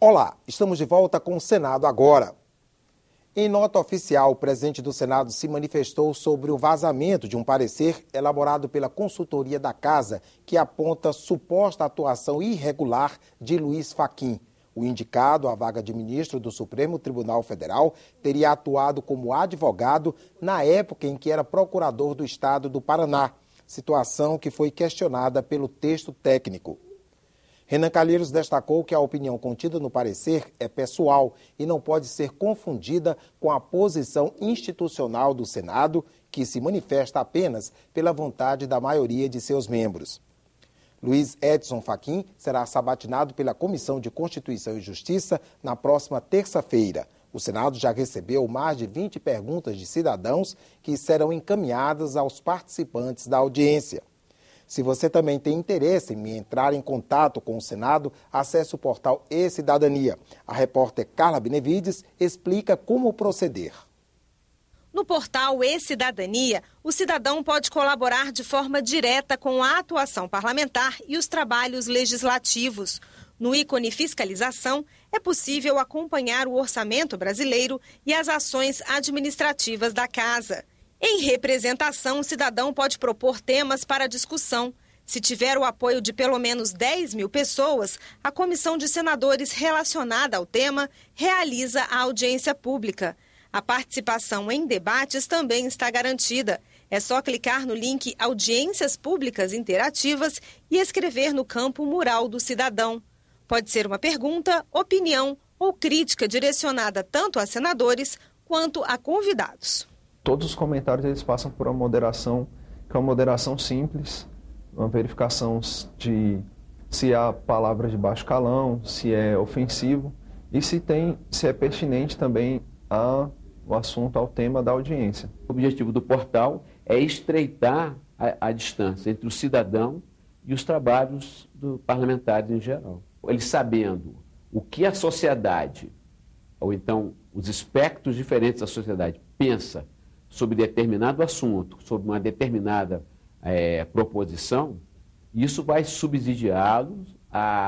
Olá, estamos de volta com o Senado Agora. Em nota oficial, o presidente do Senado se manifestou sobre o vazamento de um parecer elaborado pela consultoria da Casa, que aponta suposta atuação irregular de Luiz Fachin. O indicado à vaga de ministro do Supremo Tribunal Federal teria atuado como advogado na época em que era procurador do Estado do Paraná, situação que foi questionada pelo texto técnico. Renan Calheiros destacou que a opinião contida no parecer é pessoal e não pode ser confundida com a posição institucional do Senado, que se manifesta apenas pela vontade da maioria de seus membros. Luiz Edson Fachin será sabatinado pela Comissão de Constituição e Justiça na próxima terça-feira. O Senado já recebeu mais de 20 perguntas de cidadãos que serão encaminhadas aos participantes da audiência. Se você também tem interesse em entrar em contato com o Senado, acesse o portal E-Cidadania. A repórter Carla Benevides explica como proceder. No portal E-Cidadania, o cidadão pode colaborar de forma direta com a atuação parlamentar e os trabalhos legislativos. No ícone Fiscalização, é possível acompanhar o orçamento brasileiro e as ações administrativas da Casa. Em representação, o cidadão pode propor temas para discussão. Se tiver o apoio de pelo menos 10 mil pessoas, a comissão de senadores relacionada ao tema realiza a audiência pública. A participação em debates também está garantida. É só clicar no link Audiências Públicas Interativas e escrever no campo Mural do Cidadão. Pode ser uma pergunta, opinião ou crítica direcionada tanto a senadores quanto a convidados. Todos os comentários eles passam por uma moderação, que é uma moderação simples, uma verificação de se há palavras de baixo calão, se é ofensivo e se é pertinente também o assunto ao tema da audiência. O objetivo do portal é estreitar a distância entre o cidadão e os trabalhos do parlamentares em geral. Eles sabendo o que a sociedade, ou então os espectros diferentes da sociedade, pensa sobre determinado assunto, sobre uma determinada proposição, isso vai subsidiá-los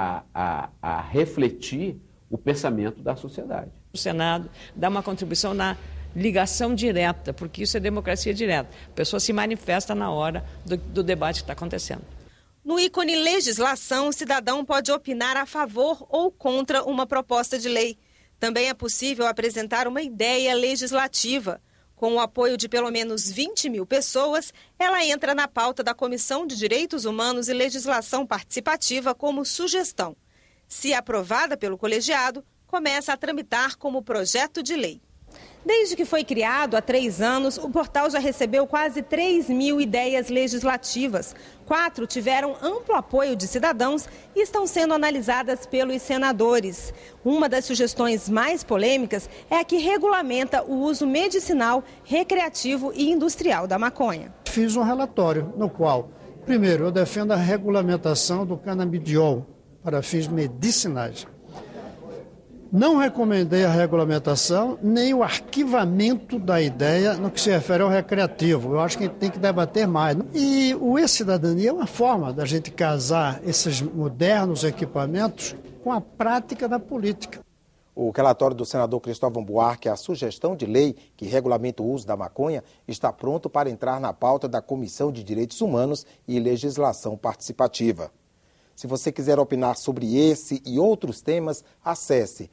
a refletir o pensamento da sociedade. O Senado dá uma contribuição na ligação direta, porque isso é democracia direta. A pessoa se manifesta na hora do debate que está acontecendo. No ícone Legislação, o cidadão pode opinar a favor ou contra uma proposta de lei. Também é possível apresentar uma ideia legislativa. Com o apoio de pelo menos 20 mil pessoas, ela entra na pauta da Comissão de Direitos Humanos e Legislação Participativa como sugestão. Se aprovada pelo colegiado, começa a tramitar como projeto de lei. Desde que foi criado há 3 anos, o portal já recebeu quase 3 mil ideias legislativas. 4 tiveram amplo apoio de cidadãos e estão sendo analisadas pelos senadores. Uma das sugestões mais polêmicas é a que regulamenta o uso medicinal, recreativo e industrial da maconha. Fiz um relatório no qual, primeiro, eu defendo a regulamentação do canabidiol para fins medicinais. Não recomendei a regulamentação nem o arquivamento da ideia no que se refere ao recreativo. Eu acho que a gente tem que debater mais. E o E-Cidadania é uma forma da gente casar esses modernos equipamentos com a prática da política. O relatório do senador Cristóvão Buarque, a sugestão de lei que regulamenta o uso da maconha, está pronto para entrar na pauta da Comissão de Direitos Humanos e Legislação Participativa. Se você quiser opinar sobre esse e outros temas, acesse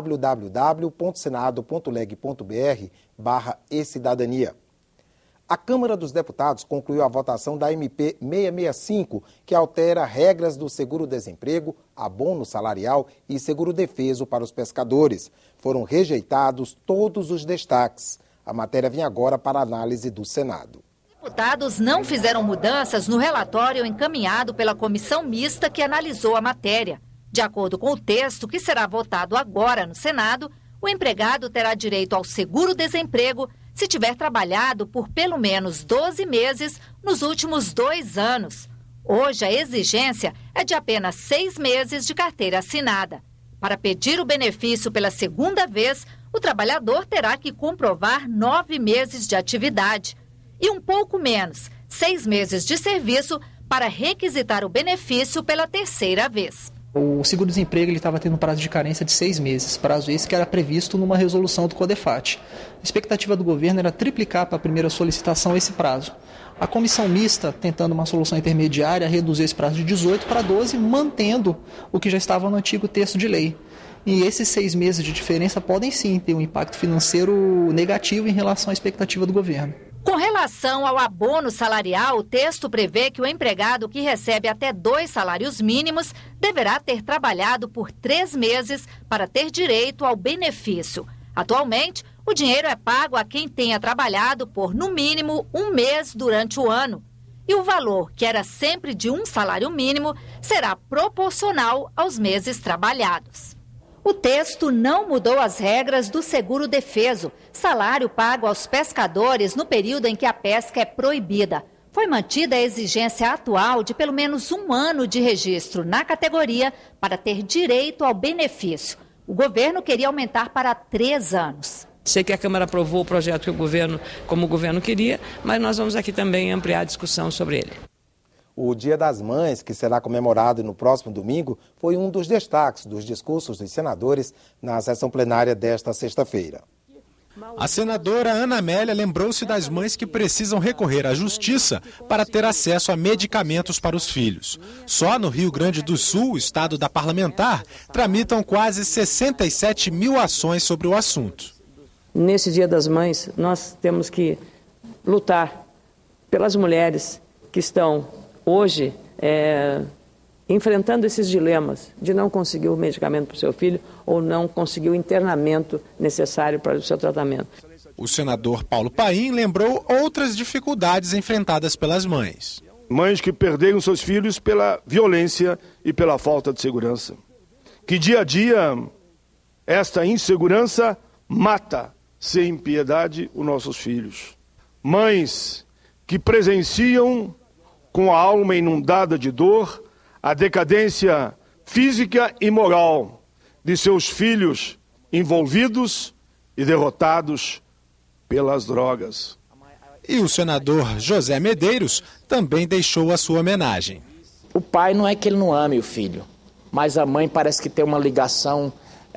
www.senado.leg.br/ecidadania. A Câmara dos Deputados concluiu a votação da MP 665, que altera regras do seguro-desemprego, abono salarial e seguro-defeso para os pescadores. Foram rejeitados todos os destaques. A matéria vem agora para análise do Senado. Deputados não fizeram mudanças no relatório encaminhado pela comissão mista que analisou a matéria. De acordo com o texto que será votado agora no Senado, o empregado terá direito ao seguro-desemprego se tiver trabalhado por pelo menos 12 meses nos últimos 2 anos. Hoje, a exigência é de apenas 6 meses de carteira assinada. Para pedir o benefício pela segunda vez, o trabalhador terá que comprovar 9 meses de atividade. E um pouco menos, 6 meses de serviço para requisitar o benefício pela terceira vez. O seguro-desemprego estava tendo um prazo de carência de 6 meses, prazo esse que era previsto numa resolução do CODEFAT. A expectativa do governo era triplicar para a primeira solicitação esse prazo. A comissão mista, tentando uma solução intermediária, reduziu esse prazo de 18 para 12, mantendo o que já estava no antigo texto de lei. E esses 6 meses de diferença podem sim ter um impacto financeiro negativo em relação à expectativa do governo. Com relação ao abono salarial, o texto prevê que o empregado que recebe até 2 salários mínimos deverá ter trabalhado por 3 meses para ter direito ao benefício. Atualmente, o dinheiro é pago a quem tenha trabalhado por, no mínimo, 1 mês durante o ano. E o valor, que era sempre de 1 salário mínimo, será proporcional aos meses trabalhados. O texto não mudou as regras do seguro-defeso, salário pago aos pescadores no período em que a pesca é proibida. Foi mantida a exigência atual de pelo menos 1 ano de registro na categoria para ter direito ao benefício. O governo queria aumentar para 3 anos. Sei que a Câmara aprovou o projeto que como o governo queria, mas nós vamos aqui também ampliar a discussão sobre ele. O Dia das Mães, que será comemorado no próximo domingo, foi um dos destaques dos discursos dos senadores na sessão plenária desta sexta-feira. A senadora Ana Amélia lembrou-se das mães que precisam recorrer à justiça para ter acesso a medicamentos para os filhos. Só no Rio Grande do Sul, estado da parlamentar, tramitam quase 67 mil ações sobre o assunto. Nesse Dia das Mães, nós temos que lutar pelas mulheres que estão hoje enfrentando esses dilemas de não conseguir o medicamento para o seu filho ou não conseguir o internamento necessário para o seu tratamento. O senador Paulo Paim lembrou outras dificuldades enfrentadas pelas mães. Mães que perderam seus filhos pela violência e pela falta de segurança. Que dia a dia esta insegurança mata sem piedade os nossos filhos. Mães que presenciam com a alma inundada de dor a decadência física e moral de seus filhos envolvidos e derrotados pelas drogas. E o senador José Medeiros também deixou a sua homenagem. O pai não é que ele não ame o filho, mas a mãe parece que tem uma ligação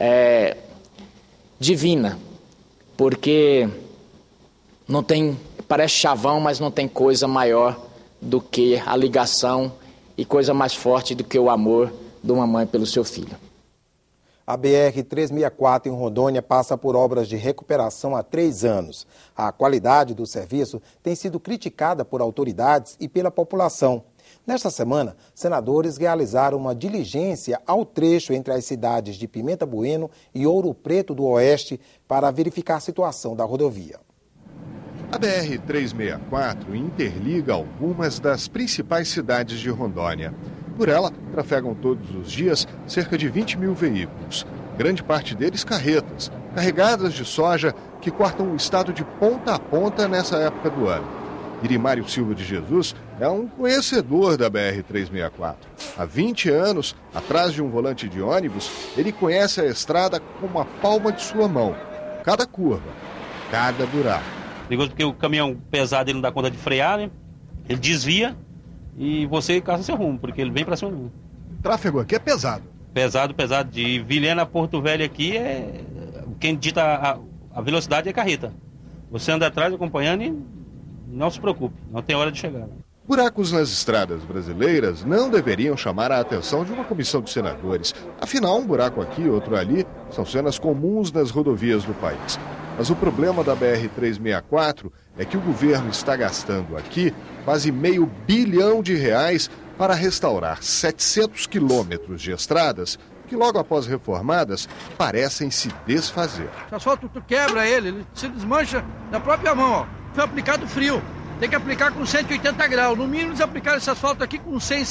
divina, porque não tem, parece chavão, mas não tem coisa maior do que a ligação e coisa mais forte do que o amor de uma mãe pelo seu filho. A BR-364 em Rondônia passa por obras de recuperação há 3 anos. A qualidade do serviço tem sido criticada por autoridades e pela população. Nesta semana, senadores realizaram uma diligência ao trecho entre as cidades de Pimenta Bueno e Ouro Preto do Oeste para verificar a situação da rodovia. A BR-364 interliga algumas das principais cidades de Rondônia. Por ela, trafegam todos os dias cerca de 20 mil veículos, grande parte deles carretas, carregadas de soja que cortam o estado de ponta a ponta nessa época do ano. Irimário Silva de Jesus é um conhecedor da BR-364. Há 20 anos, atrás de um volante de ônibus, ele conhece a estrada como a palma de sua mão. Cada curva, cada buraco. Perigoso porque o caminhão pesado ele não dá conta de frear, né? Ele desvia e você caça seu rumo, porque ele vem para cima. O tráfego aqui é pesado. Pesado. De Vilhena a Porto Velho aqui quem dita a velocidade é carreta. Você anda atrás acompanhando e não se preocupe, não tem hora de chegar. Buracos nas estradas brasileiras não deveriam chamar a atenção de uma comissão de senadores. Afinal, um buraco aqui, outro ali, são cenas comuns nas rodovias do país. Mas o problema da BR-364 é que o governo está gastando aqui quase R$500 bilhão para restaurar 700 quilômetros de estradas que logo após reformadas parecem se desfazer. O asfalto tu quebra ele se desmancha na própria mão, ó. Foi aplicado frio, tem que aplicar com 180 graus. No mínimo eles aplicaram esse asfalto aqui com 100,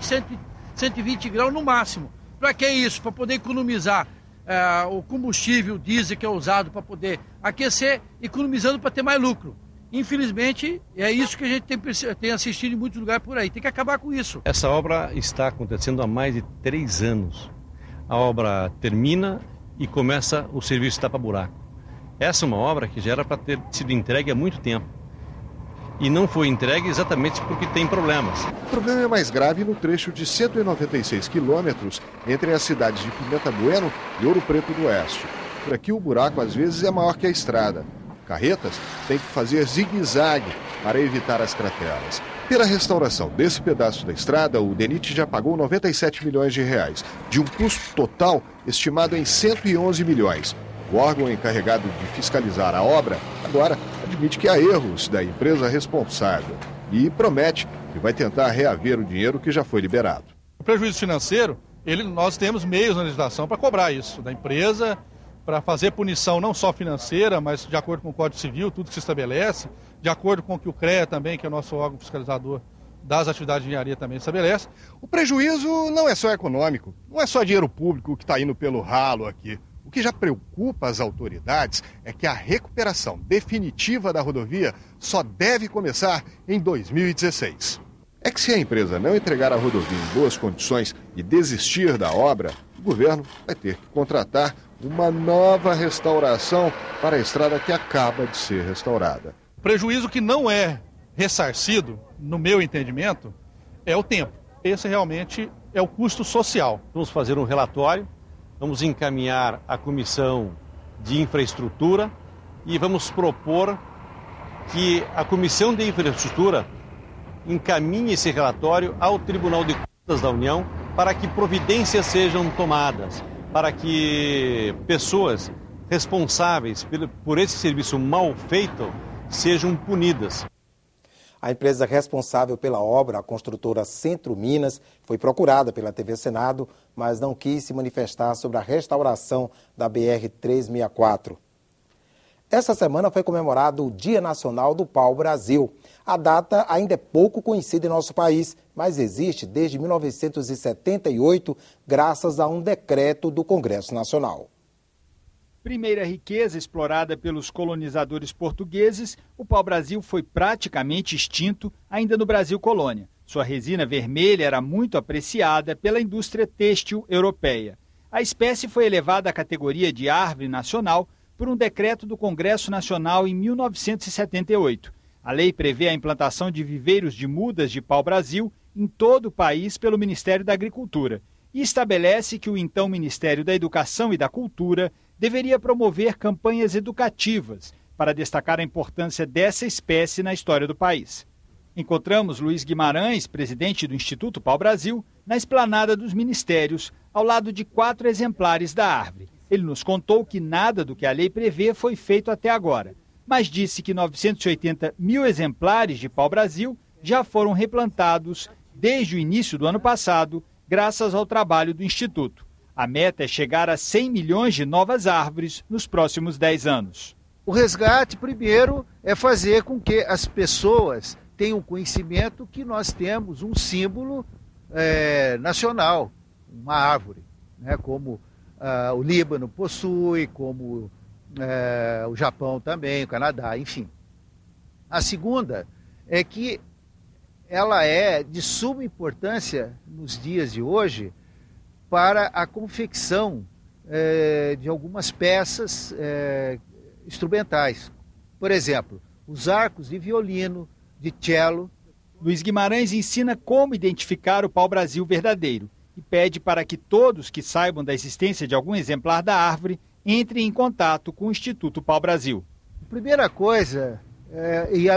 120 graus no máximo. Para que isso? Para poder economizar o combustível, o diesel que é usado para poder aquecer, economizando para ter mais lucro. Infelizmente, é isso que a gente tem assistido em muitos lugares por aí. Tem que acabar com isso. Essa obra está acontecendo há mais de 3 anos. A obra termina e começa o serviço tapa-buraco. Essa é uma obra que já era para ter sido entregue há muito tempo. e não foi entregue exatamente porque tem problemas. O problema é mais grave no trecho de 196 quilômetros entre as cidades de Pimenta Bueno e Ouro Preto do Oeste. Por aqui o buraco às vezes é maior que a estrada. Carretas têm que fazer zigue-zague para evitar as crateras. Pela restauração desse pedaço da estrada, o DENIT já pagou 97 milhões de reais, de um custo total estimado em 111 milhões. O órgão encarregado de fiscalizar a obra agora admite que há erros da empresa responsável e promete que vai tentar reaver o dinheiro que já foi liberado. O prejuízo financeiro, nós temos meios na legislação para cobrar isso da empresa, para fazer punição não só financeira, mas de acordo com o Código Civil, tudo que se estabelece, de acordo com o que o CREA também, que é o nosso órgão fiscalizador das atividades de engenharia, também estabelece. O prejuízo não é só econômico, não é só dinheiro público que está indo pelo ralo aqui. O que já preocupa as autoridades é que a recuperação definitiva da rodovia só deve começar em 2016. É que se a empresa não entregar a rodovia em boas condições e desistir da obra, o governo vai ter que contratar uma nova restauração para a estrada que acaba de ser restaurada. O prejuízo que não é ressarcido, no meu entendimento, é o tempo. Esse realmente é o custo social. Vamos fazer um relatório, vamos encaminhar à Comissão de Infraestrutura e vamos propor que a Comissão de Infraestrutura encaminhe esse relatório ao Tribunal de Contas da União para que providências sejam tomadas, para que pessoas responsáveis por esse serviço mal feito sejam punidas. A empresa responsável pela obra, a construtora Centro Minas, foi procurada pela TV Senado, mas não quis se manifestar sobre a restauração da BR-364. Essa semana foi comemorado o Dia Nacional do Pau-Brasil. A data ainda é pouco conhecida em nosso país, mas existe desde 1978, graças a um decreto do Congresso Nacional. Primeira riqueza explorada pelos colonizadores portugueses, o pau-brasil foi praticamente extinto ainda no Brasil colônia. Sua resina vermelha era muito apreciada pela indústria têxtil europeia. A espécie foi elevada à categoria de árvore nacional por um decreto do Congresso Nacional em 1978. A lei prevê a implantação de viveiros de mudas de pau-brasil em todo o país pelo Ministério da Agricultura e estabelece que o então Ministério da Educação e da Cultura deveria promover campanhas educativas para destacar a importância dessa espécie na história do país. Encontramos Luiz Guimarães, presidente do Instituto Pau-Brasil, na esplanada dos ministérios, ao lado de 4 exemplares da árvore. Ele nos contou que nada do que a lei prevê foi feito até agora, mas disse que 980 mil exemplares de pau-brasil já foram replantados desde o início do ano passado, graças ao trabalho do Instituto. A meta é chegar a 100 milhões de novas árvores nos próximos 10 anos. O resgate, primeiro, é fazer com que as pessoas tenham conhecimento que nós temos um símbolo nacional, uma árvore, né, como o Líbano possui, como o Japão também, o Canadá, enfim. A segunda é que ela é de suma importância nos dias de hoje para a confecção de algumas peças instrumentais. Por exemplo, os arcos de violino, de cello. Luiz Guimarães ensina como identificar o pau-brasil verdadeiro e pede para que todos que saibam da existência de algum exemplar da árvore entrem em contato com o Instituto Pau-Brasil. A primeira coisa e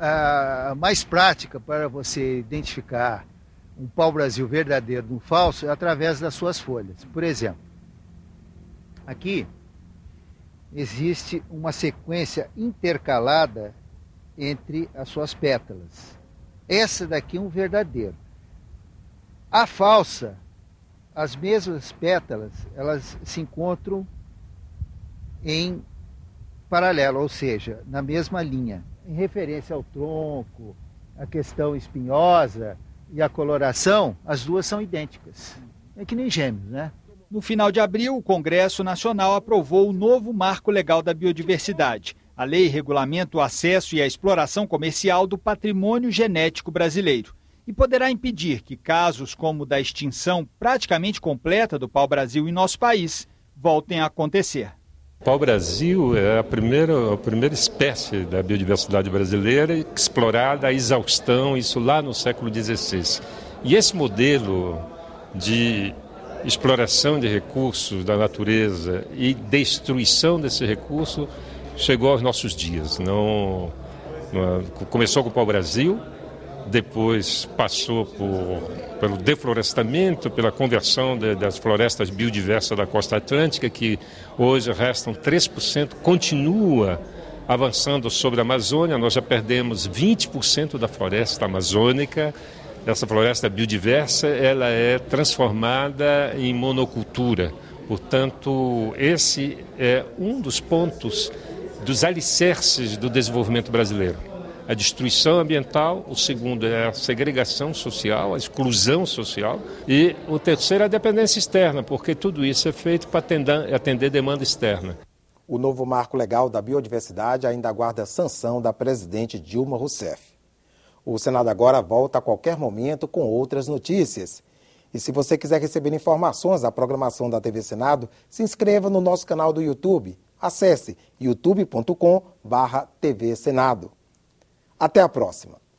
a mais prática para você identificar um pau-brasil verdadeiro de um falso é através das suas folhas. Por exemplo, aqui existe uma sequência intercalada entre as suas pétalas. Essa daqui é um verdadeiro. A falsa, as mesmas pétalas, elas se encontram em paralelo, ou seja, na mesma linha. Em referência ao tronco, a questão espinhosa e a coloração, as duas são idênticas. É que nem gêmeos, né? No final de abril, o Congresso Nacional aprovou o novo Marco Legal da Biodiversidade. A lei regulamenta o acesso e a exploração comercial do patrimônio genético brasileiro e poderá impedir que casos como o da extinção praticamente completa do pau-brasil em nosso país voltem a acontecer. O pau-brasil é a primeira espécie da biodiversidade brasileira explorada à exaustão, isso lá no século XVI. E esse modelo de exploração de recursos da natureza e destruição desse recurso chegou aos nossos dias. Começou com o pau-brasil, depois passou pelo deflorestamento, pela conversão das florestas biodiversas da costa atlântica, que hoje restam 3%, continua avançando sobre a Amazônia. Nós já perdemos 20% da floresta amazônica. Essa floresta biodiversa ela é transformada em monocultura. Portanto, esse é um dos pontos dos alicerces do desenvolvimento brasileiro. A destruição ambiental, o segundo é a segregação social, a exclusão social, e o terceiro é a dependência externa, porque tudo isso é feito para atender demanda externa. O novo marco legal da biodiversidade ainda aguarda a sanção da presidente Dilma Rousseff. O Senado agora volta a qualquer momento com outras notícias. E se você quiser receber informações da programação da TV Senado, se inscreva no nosso canal do YouTube. Acesse youtube.com/TV Senado. Até a próxima.